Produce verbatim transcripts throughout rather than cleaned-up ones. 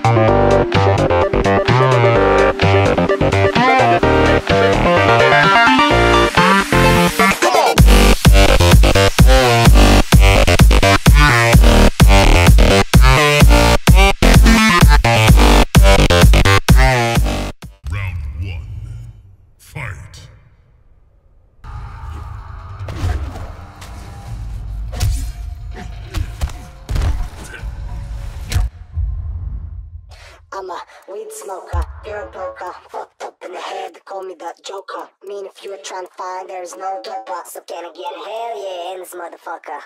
I'm a weed smoker, you're a broker, fucked up in the head, they call me the Joker. I mean, if you were trying to find, there's no doper, so can I get a hell yeah in this motherfucker?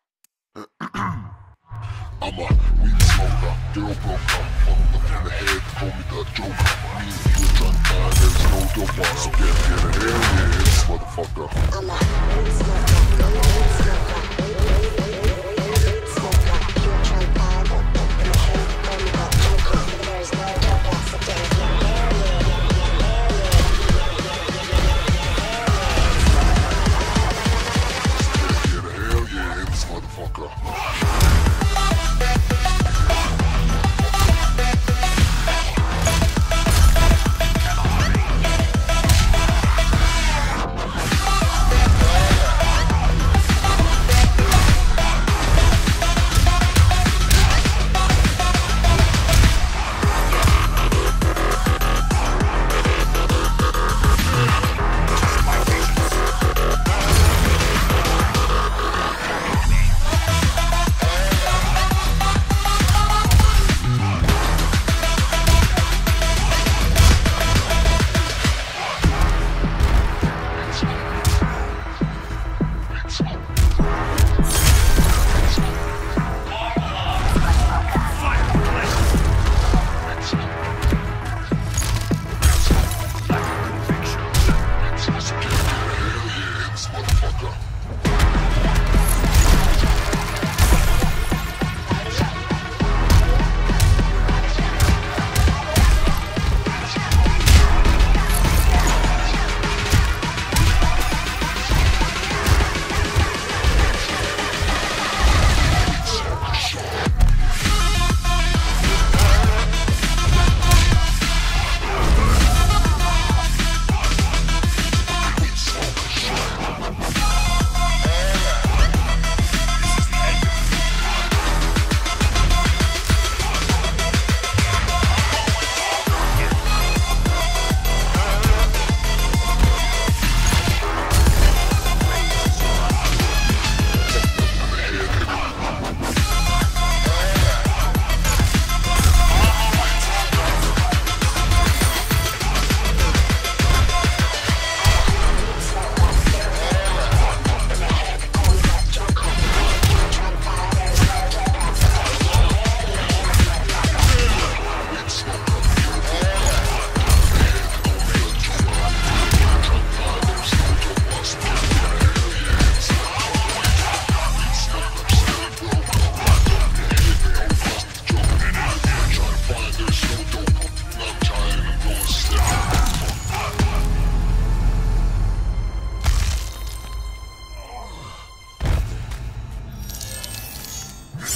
I'm a weed smoker, you're a broker, fucked up in the head, they call me the Joker. I mean, if you were trying to find, there's no doper, so can I get a hell yeah in this motherfucker? I'm a weed smoker, you're a weed smoker, weed, weed, weed, weed, weed, weed smoker. If you were trying to find, fucked up in the head, they call me the Joker. There's no doper, so can I get a hell yeah, Get a hell yeah in this motherfucker.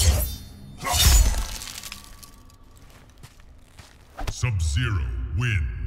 Sub-Zero wins.